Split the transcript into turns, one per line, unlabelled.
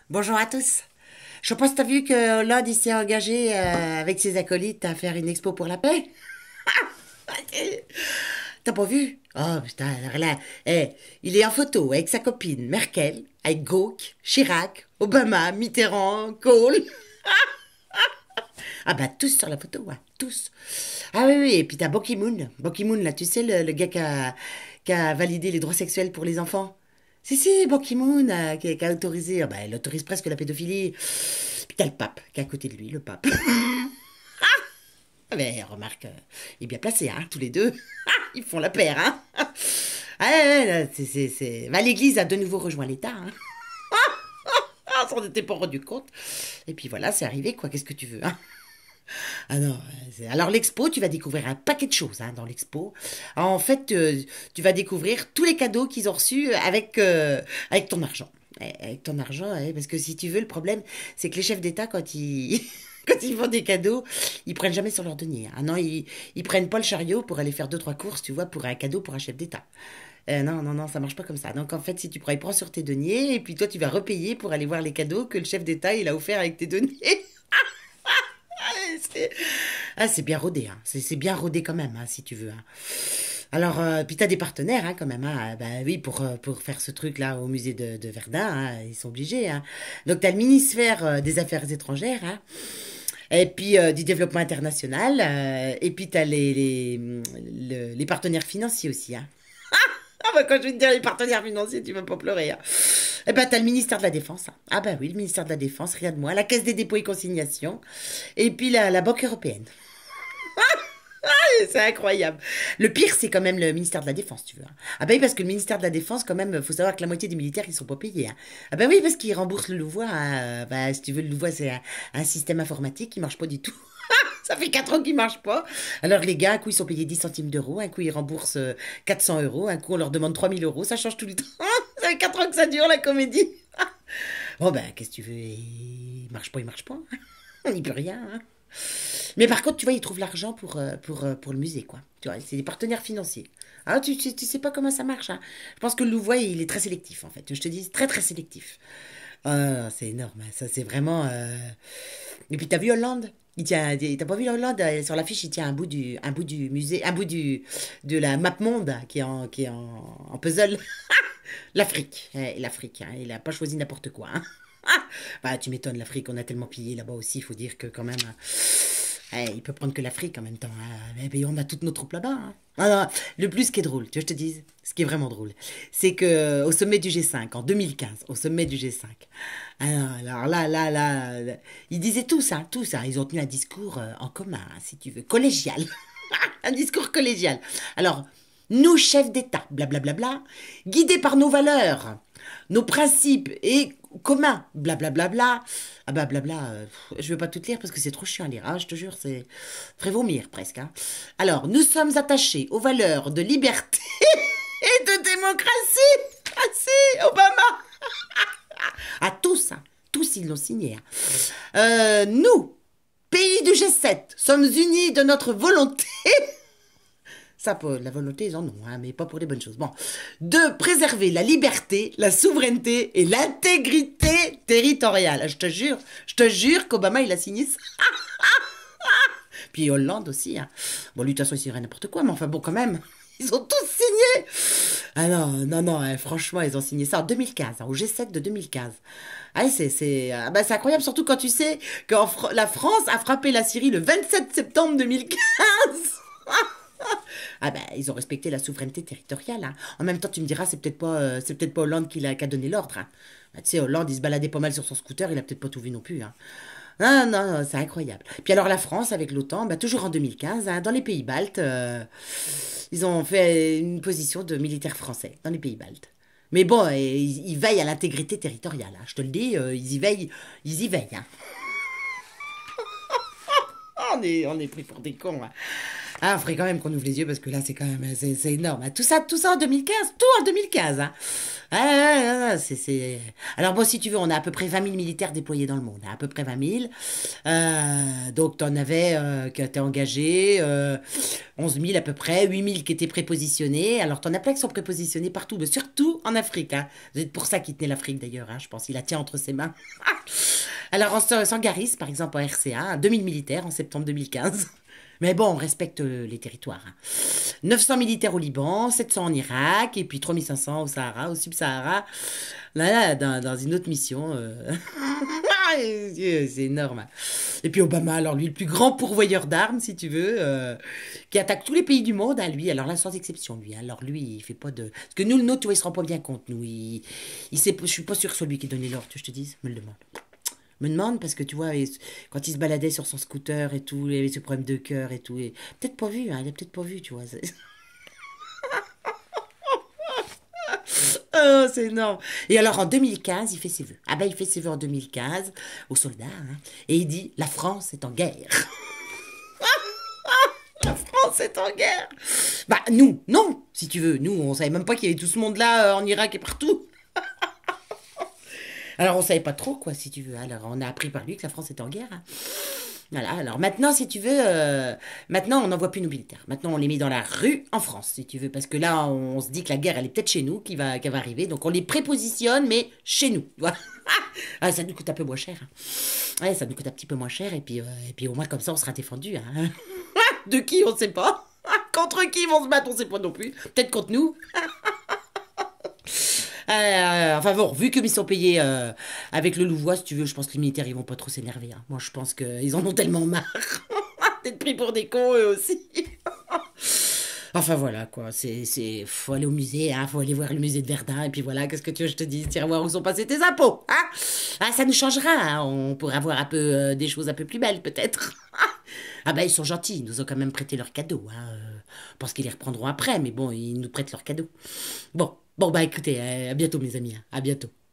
Bonjour à tous. Je sais pas si t'as vu que Hollande il s'est engagé avec ses acolytes à faire une expo pour la paix. T'as pas vu? Oh putain, alors là, il est en photo avec sa copine Merkel, avec Gauck, Chirac, Obama, Mitterrand, Kohl. Ah bah tous sur la photo, ouais, tous. Ah oui, oui, et puis t'as Ban Ki-moon. Ban Ki-moon, là, tu sais, le gars qui a validé les droits sexuels pour les enfants. Si, Ban Ki-moon, qui a autorisé, ah bah, il autorise presque la pédophilie. Puis t'as le pape, qui est à côté de lui, le pape. Ah mais remarque, il est bien placé, hein, tous les deux. Ils font la paire, hein. Ah, ouais, ouais, bah, l'église a de nouveau rejoint l'État, hein. Ah, on s'en était pas rendu compte. Et puis voilà, c'est arrivé, quoi, qu'est-ce que tu veux, hein. Ah non, alors l'expo, tu vas découvrir un paquet de choses hein, dans l'expo. En fait, tu vas découvrir tous les cadeaux qu'ils ont reçus avec ton argent. Avec ton argent, parce que si tu veux, le problème, c'est que les chefs d'État, quand ils, quand ils font des cadeaux, ils prennent jamais sur leur denier. Ah non, ils prennent pas le chariot pour aller faire deux, trois courses, tu vois, pour un cadeau pour un chef d'État. Non, non, non, ça marche pas comme ça. Donc en fait, si tu prends, il prend sur tes deniers, et puis toi, tu vas repayer pour aller voir les cadeaux que le chef d'État, il a offert avec tes deniers. C'est c'est bien rodé, hein. C'est bien rodé quand même, hein, si tu veux, hein. Alors, puis t'as des partenaires, hein, quand même, hein. Bah oui, pour faire ce truc-là au musée de Verdun, hein, ils sont obligés, hein. Donc t'as le ministère des Affaires étrangères, hein, et puis du développement international, et puis t'as les partenaires financiers aussi, hein. Ah bah quand je vais te dire les partenaires financiers, tu vas pas pleurer, hein. Eh ben t'as le ministère de la Défense, hein. Ah bah oui, le ministère de la Défense, rien de moins, la Caisse des dépôts et consignations, et puis la Banque européenne. C'est incroyable. Le pire, c'est quand même le ministère de la Défense, tu veux, hein. Ah bah oui, parce que le ministère de la Défense, quand même, faut savoir que la moitié des militaires, ils sont pas payés, hein. Ah bah oui, parce qu'ils remboursent le Louvois, hein. Bah, si tu veux, le Louvois, c'est un système informatique qui marche pas du tout. Ça fait 4 ans qu'il marche pas. Alors les gars, un coup, ils sont payés 10 centimes d'euros, un coup, ils remboursent 400 euros, un coup, on leur demande 3000 euros. Ça change tout le temps. Ça fait 4 ans que ça dure, la comédie. Bon, ben, qu'est-ce que tu veux? Il marche pas. On n'y peut rien, hein. Mais par contre, tu vois, ils trouvent l'argent pour le musée, quoi. Tu vois, c'est des partenaires financiers. Alors, tu sais pas comment ça marche, hein. Je pense que le Louvois, il est très sélectif, en fait. Je te dis, très, très sélectif. Ah, c'est énorme, hein. Ça, c'est vraiment... Et puis, t'as vu Hollande? T'as pas vu Hollande? Sur l'affiche, il tient un bout du musée, un bout de la map monde qui est en puzzle. L'Afrique. L'Afrique, hein. Il a pas choisi n'importe quoi, hein. Bah, tu m'étonnes, l'Afrique, on a tellement pillé là-bas aussi, il faut dire que quand même, il peut prendre que l'Afrique en même temps, hein. Mais on a toutes nos troupes là-bas, hein. Ah, non, le plus, ce qui est drôle, tu veux que je te dise, ce qui est vraiment drôle, c'est que au sommet du G5, en 2015, au sommet du G5, alors là, ils disaient tout ça, ils ont tenu un discours en commun, hein, si tu veux, collégial, un discours collégial. Alors, nous, chefs d'État, blablabla, guidés par nos valeurs, nos principes et communs, blablabla. Ah bah blabla, je veux pas tout lire parce que c'est trop chiant à lire, hein, je te jure, c'est ferait vomir presque, hein. Alors, nous sommes attachés aux valeurs de liberté et de démocratie. Ah si, Obama. À tous, hein, tous ils l'ont signé, hein. Nous, pays du G7, sommes unis de notre volonté. Ça, pour la volonté, ils en ont, hein, mais pas pour les bonnes choses. Bon. De préserver la liberté, la souveraineté et l'intégrité territoriale. Je te jure qu'Obama, il a signé ça. Puis Hollande aussi, hein. Bon, lui, de toute façon, il signerait n'importe quoi, mais enfin, bon, quand même. Ils ont tous signé. Ah non, non, non, hein, franchement, ils ont signé ça en 2015, hein, au G7 de 2015. Ah, bah, c'est incroyable, surtout quand tu sais que la France a frappé la Syrie le 27 septembre 2015. Ah ben, ils ont respecté la souveraineté territoriale, hein. En même temps, tu me diras, c'est peut-être pas Hollande qui a donné l'ordre, hein. Bah, tu sais, Hollande, il se baladait pas mal sur son scooter, il a peut-être pas tout vu non plus, hein. Non, non, non, c'est incroyable. Puis alors la France, avec l'OTAN, bah, toujours en 2015, hein, dans les pays baltes, ils ont fait une position de militaires français dans les pays baltes. Mais bon, ils veillent à l'intégrité territoriale, hein. Je te le dis, ils y veillent, hein. On est pris pour des cons, hein. Ah, il faudrait quand même qu'on ouvre les yeux parce que là, c'est quand même, c'est énorme, hein. Tout ça en 2015, tout en 2015, hein. Ah, ah, ah, Alors bon, si tu veux, on a à peu près 20 000 militaires déployés dans le monde, hein, à peu près 20 000. Donc, t'en avais qui étaient engagés, 11 000 à peu près, 8 000 qui étaient prépositionnés. Alors, t'en as plein qui sont prépositionnés partout, mais surtout en Afrique, hein. C'est pour ça qu'il tenait l'Afrique d'ailleurs, hein, je pense. Il la tient entre ses mains. Alors, en Sangaris, par exemple, en RCA, 2000 militaires en septembre 2015. Mais bon, on respecte les territoires, hein. 900 militaires au Liban, 700 en Irak, et puis 3500 au Sahara, au Sub-Sahara. Là, dans une autre mission. C'est énorme, hein. Et puis Obama, alors lui, le plus grand pourvoyeur d'armes, si tu veux, qui attaque tous les pays du monde, hein, lui. Alors là, sans exception, lui. Alors lui, il fait pas de. Parce que nous, le nôtre, tu vois, il se rend pas bien compte, nous. Il sait... Je suis pas sûr que celui qui donnait l'ordre, tu veux que je te dise, me le demande. Me demande parce que tu vois, quand il se baladait sur son scooter et tout, il avait ce problème de cœur et tout. Et... Peut-être pas vu, hein, il a peut-être pas vu, tu vois. Oh, c'est énorme. Et alors en 2015, il fait ses vœux. Ah ben, il fait ses vœux en 2015 aux soldats, hein, et il dit, la France est en guerre. La France est en guerre. Bah nous, non, si tu veux. Nous, on savait même pas qu'il y avait tout ce monde-là en Irak et partout. Alors on savait pas trop quoi, si tu veux. Alors on a appris par lui que la France est en guerre, hein. Voilà, alors maintenant, si tu veux, maintenant on n'envoie plus nos militaires. Maintenant on les met dans la rue en France, si tu veux, parce que là on se dit que la guerre elle est peut-être chez nous qui va arriver, donc on les prépositionne, mais chez nous. Voilà. Ah, ça nous coûte un peu moins cher, hein. Ouais, ça nous coûte un petit peu moins cher, et puis au moins comme ça on sera défendu, hein. De qui on sait pas. Contre qui ils vont se battre, on sait pas non plus. Peut-être contre nous. Enfin bon, vu qu'ils sont payés avec le Louvois, si tu veux, je pense que les militaires ils vont pas trop s'énerver, hein. Moi je pense qu'ils en ont tellement marre d'être pris pour des cons eux aussi. Enfin voilà quoi, faut aller au musée, hein, faut aller voir le musée de Verdun, et puis voilà, qu'est-ce que tu veux que je te dise, tiens voir où sont passés tes impôts, hein. Ah, ça nous changera, hein. On pourra voir un peu des choses un peu plus belles peut-être. Ah bah ils sont gentils, ils nous ont quand même prêté leurs cadeaux, hein. Je pense qu'ils les reprendront après, mais bon, ils nous prêtent leurs cadeaux. Bon, bah écoutez, à bientôt mes amis, hein. À bientôt.